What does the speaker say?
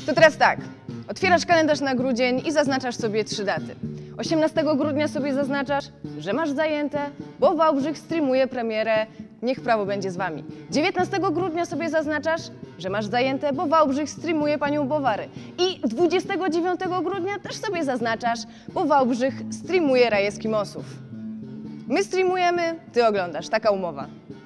To teraz tak, otwierasz kalendarz na grudzień i zaznaczasz sobie 3 daty. 18 grudnia sobie zaznaczasz, że masz zajęte, bo Wałbrzych streamuje premierę Niech prawo będzie z wami. 19 grudnia sobie zaznaczasz, że masz zajęte, bo Wałbrzych streamuje Panią Bowary. I 29 grudnia też sobie zaznaczasz, bo Wałbrzych streamuje Raj Eskimosów. My streamujemy, ty oglądasz. Taka umowa.